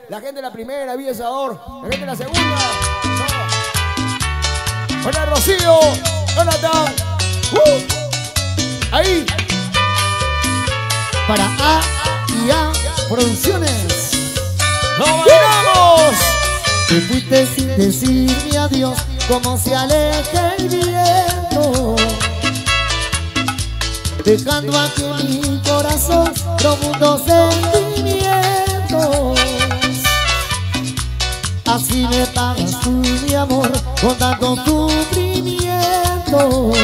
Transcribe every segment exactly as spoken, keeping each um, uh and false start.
La gente de la primera, Villa Salvador. La gente de la segunda. No. Hola, Rocío. Jonathan. Uh. Ahí. Para A y A Producciones. ¡Nos bailamos! Te fuiste sin decirme adiós, como se aleja el viento, dejando aquí en mi corazón profundos sentimientos. Así me pagas tú, mi amor, con tantos sufrimientos.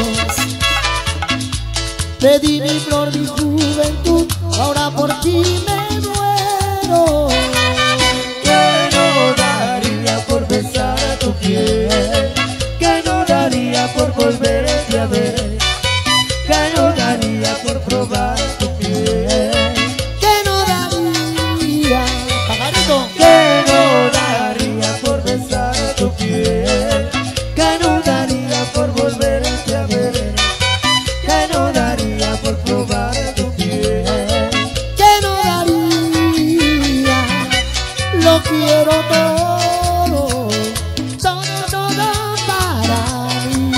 Te di mi flor, mi juventud, ahora por ti me muero. Que no daría por besar tu piel, que no daría por volverte a ver, que no daría por probar tu piel, Que no daría, pajarito, que no daría por besar tu piel, que no daría por volverte a ver, que no daría por probar tu piel. que no daría. Lo quiero todo, todo, todo para mí.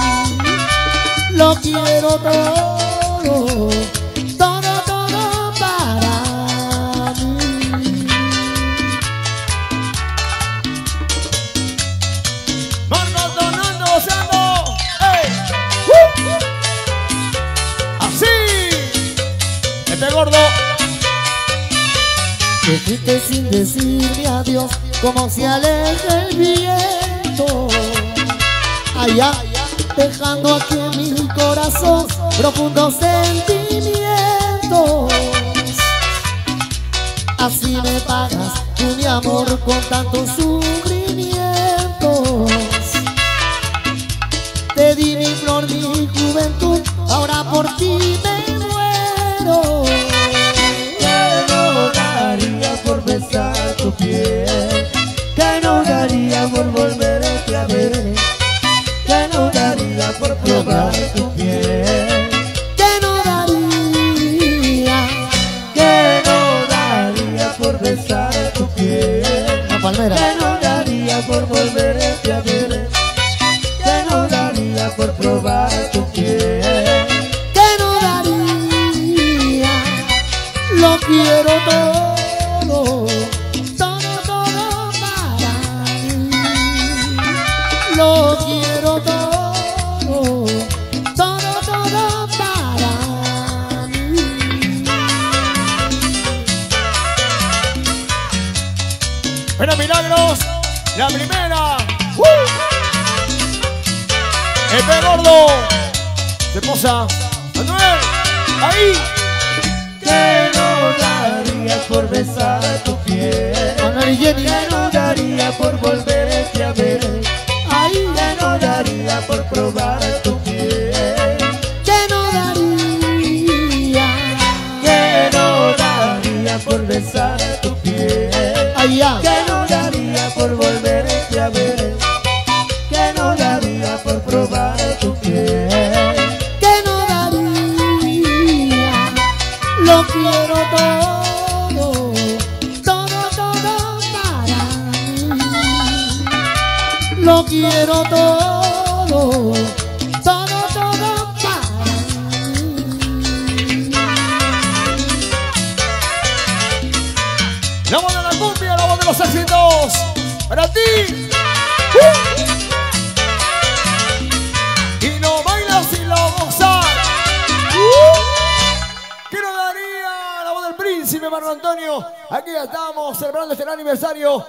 Lo quiero todo, todo, todo para mí. Marcos Donando gozando. ¡Ey! ¡Uh! Así. Este gordo. Te fuiste sin decirme adiós, como se aleja el viento. Allá, dejando aquí en mi corazón profundos sentimientos. Así me pagas tú, mi amor, con tantos sufrimientos. Te di mi flor, mi juventud, ahora por ti me muero. Que no daría por besar tu piel, que no daría por volverte a ver, que no daría por probar tu piel, Que no daría. que no daría por besar tu piel, La palmera. que no daría por volverte a ver, que no daría por probar tu piel. Que no daría. Lo quiero todo, todo, todo para mí. Lo quiero todo, todo, todo para mí. Bueno, Milagros. La primera. ¡Uh! Este gordo. Se posa. Manuel. Ahí. Que no daría por besar tu piel, Manuel y Jenny. que no daría por volverte a ver, Ahí. que no daría por probar tu piel, Que no daría. que no daría por besar tu piel, Allá. que no daría por volverte a ver, que no daría por probar tu piel. Que no daría. Lo quiero todo, todo, todo para mí. Lo quiero todo, todo, todo para mí. La voz de la cumbia, la voz de los éxitos. Para ti. ¡Uh! Y lo bailas y lo gozas. ¡Uh! ¿Qué nos daría la voz del príncipe Marco Antonio? Aquí ya estamos celebrando este gran aniversario.